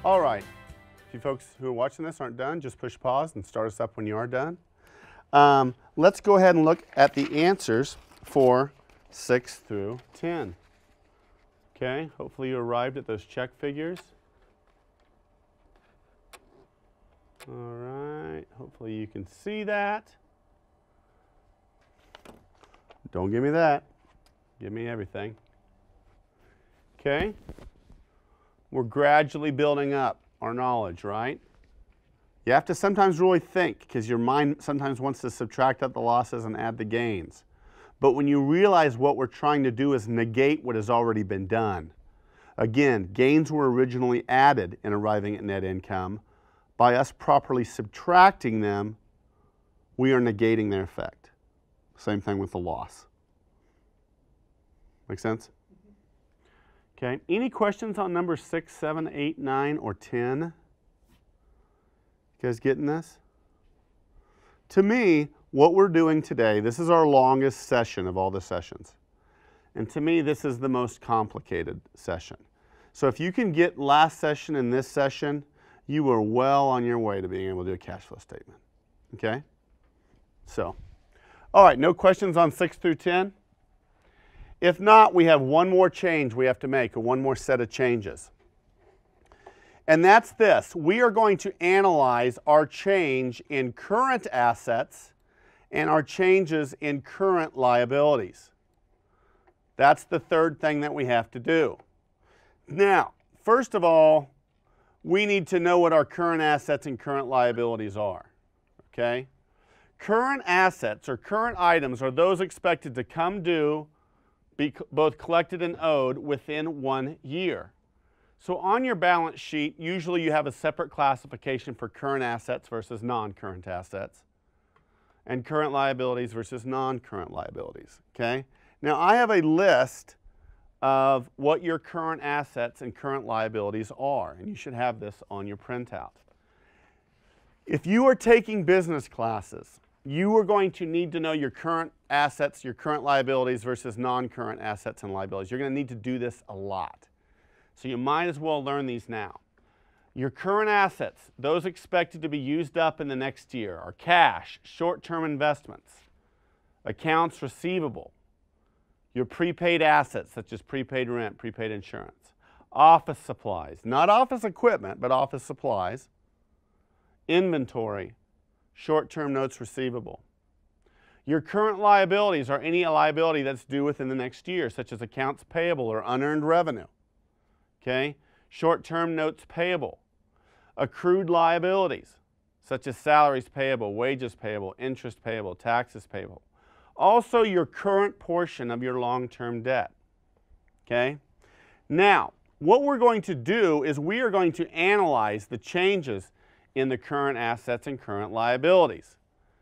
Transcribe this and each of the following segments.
All right. If you folks who are watching this aren't done, just push pause and start us up when you are done. Let's go ahead and look at the answers for 6 through 10. Okay, hopefully you arrived at those check figures. All right, hopefully you can see that. Don't give me that. Give me everything. Okay, we're gradually building up our knowledge, right? You have to sometimes really think, because your mind sometimes wants to subtract out the losses and add the gains. But when you realize what we're trying to do is negate what has already been done. Again, gains were originally added in arriving at net income. By us properly subtracting them, we are negating their effect. Same thing with the loss. Make sense? Okay, any questions on number 6, 7, 8, 9, or 10? You guys getting this? To me, what we're doing today, this is our longest session of all the sessions. And to me, this is the most complicated session. So if you can get last session and this session, you are well on your way to being able to do a cash flow statement. Okay? So, all right, no questions on 6 through 10? If not, we have one more change we have to make, or one more set of changes. And that's this. We are going to analyze our change in current assets and our changes in current liabilities. That's the third thing that we have to do. Now, first of all, we need to know what our current assets and current liabilities are. Okay? Current assets or current items are those expected to come due, be both collected and owed within 1 year. So on your balance sheet, usually you have a separate classification for current assets versus non-current assets, and current liabilities versus non-current liabilities. Okay? Now I have a list of what your current assets and current liabilities are, and you should have this on your printout. If you are taking business classes, you are going to need to know your current assets, your current liabilities versus non-current assets and liabilities. You're going to need to do this a lot. So you might as well learn these now. Your current assets, those expected to be used up in the next year, are cash, short-term investments, accounts receivable, your prepaid assets such as prepaid rent, prepaid insurance, office supplies, not office equipment, but office supplies, inventory, short-term notes receivable. Your current liabilities are any liability that's due within the next year, such as accounts payable or unearned revenue. Okay? Short-term notes payable. Accrued liabilities, such as salaries payable, wages payable, interest payable, taxes payable. Also, your current portion of your long-term debt. Okay? Now, what we're going to do is we are going to analyze the changes in the current assets and current liabilities.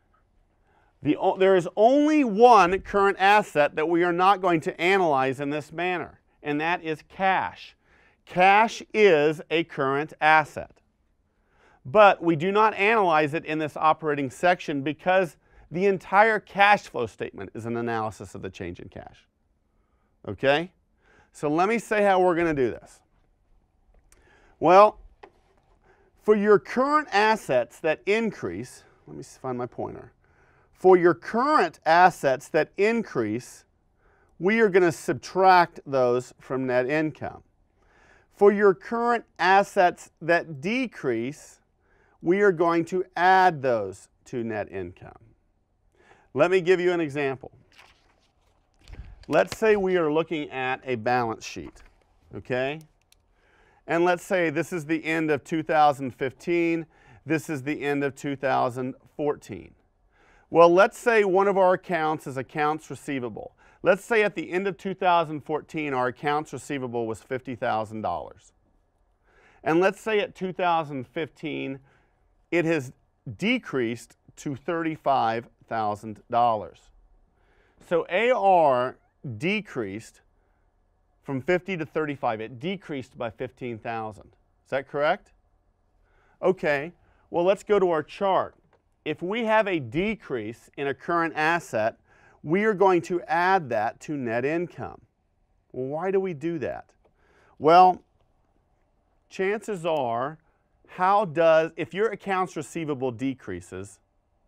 There is only one current asset that we are not going to analyze in this manner, and that is cash. Cash is a current asset. But we do not analyze it in this operating section because the entire cash flow statement is an analysis of the change in cash. Okay? So let me say how we're going to do this. Well, for your current assets that increase, let me find my pointer. For your current assets that increase, we are going to subtract those from net income. For your current assets that decrease, we are going to add those to net income. Let me give you an example. Let's say we are looking at a balance sheet, okay? And let's say this is the end of 2015, this is the end of 2014. Well, let's say one of our accounts is accounts receivable. Let's say at the end of 2014, our accounts receivable was $50,000. And let's say at 2015, it has decreased to $35,000. So AR decreased from 50 to 35. It decreased by 15,000. Is that correct? Okay, well, let's go to our chart. If we have a decrease in a current asset, we are going to add that to net income. Well, why do we do that? Well, chances are, if your accounts receivable decreases,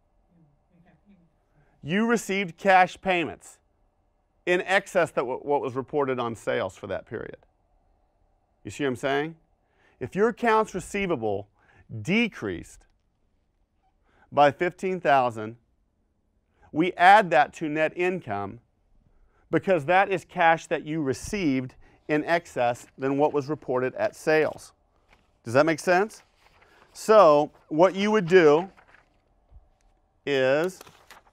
you received cash payments in excess of what was reported on sales for that period. You see what I'm saying? If your accounts receivable decreased by $15,000, we add that to net income because that is cash that you received in excess than what was reported at sales. Does that make sense? So what you would do is,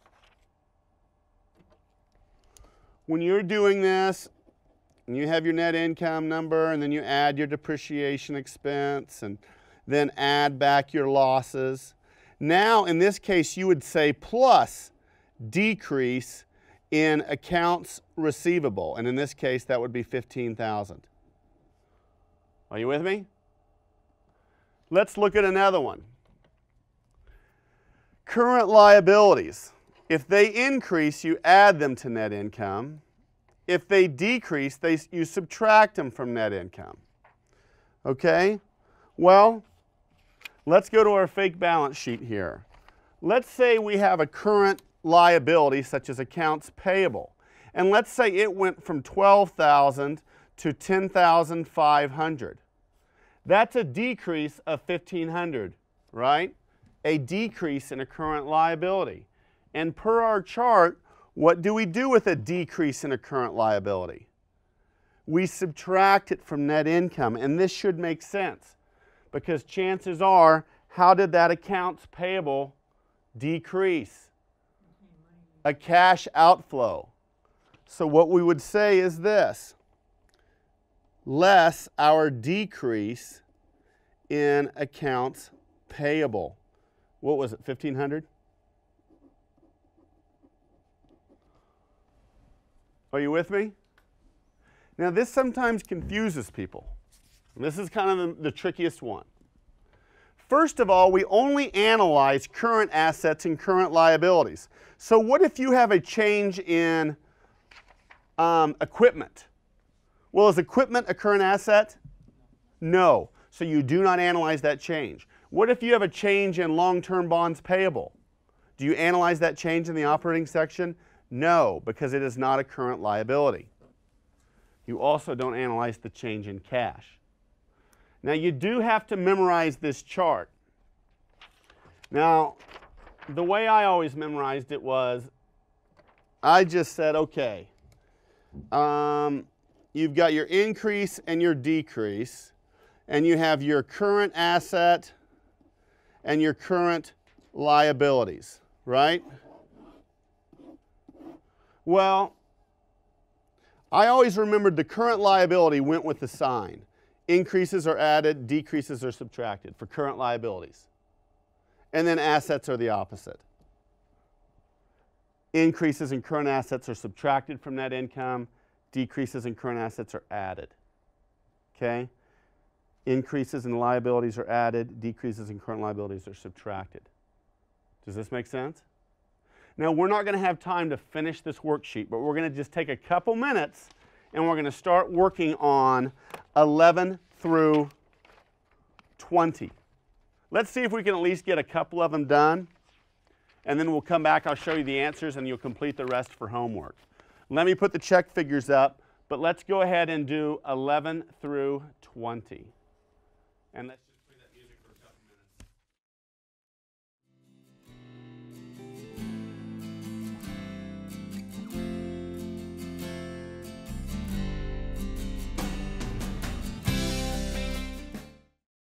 when you're doing this, and you have your net income number, and then you add your depreciation expense, and then add back your losses. Now, in this case, you would say plus decrease in accounts receivable. And in this case, that would be $15,000. Are you with me? Let's look at another one. Current liabilities. If they increase, you add them to net income. If they decrease, you subtract them from net income. Okay? Well, let's go to our fake balance sheet here. Let's say we have a current liability, such as accounts payable. And let's say it went from $12,000 to $10,500. That's a decrease of $1,500, right? A decrease in a current liability. And per our chart, what do we do with a decrease in a current liability? We subtract it from net income, and this should make sense because chances are, how did that accounts payable decrease? A cash outflow. So what we would say is this: less our decrease in accounts payable. What was it, 1,500? Are you with me? Now this sometimes confuses people. This is kind of the trickiest one. First of all, we only analyze current assets and current liabilities. So what if you have a change in equipment? Well, is equipment a current asset? No. So you do not analyze that change. What if you have a change in long-term bonds payable? Do you analyze that change in the operating section? No, because it is not a current liability. You also don't analyze the change in cash. Now you do have to memorize this chart. Now, the way I always memorized it was, I just said, okay, you've got your increase and your decrease, and you have your current asset and your current liabilities, right? Well, I always remembered the current liability went with the sign. Increases are added, decreases are subtracted for current liabilities. And then assets are the opposite. Increases in current assets are subtracted from net income. Decreases in current assets are added. Okay? Increases in liabilities are added. Decreases in current liabilities are subtracted. Does this make sense? Now, we're not going to have time to finish this worksheet, but we're going to just take a couple minutes and we're going to start working on 11 through 20. Let's see if we can at least get a couple of them done, and then we'll come back, I'll show you the answers, and you'll complete the rest for homework. Let me put the check figures up, but let's go ahead and do 11 through 20. And let's